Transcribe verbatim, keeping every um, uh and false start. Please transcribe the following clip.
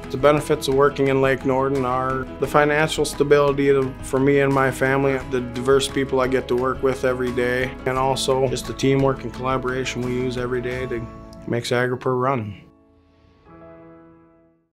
The benefits of working in Lake Norden are the financial stability for me and my family, the diverse people I get to work with every day, and also just the teamwork and collaboration we use every day that makes Agropur run.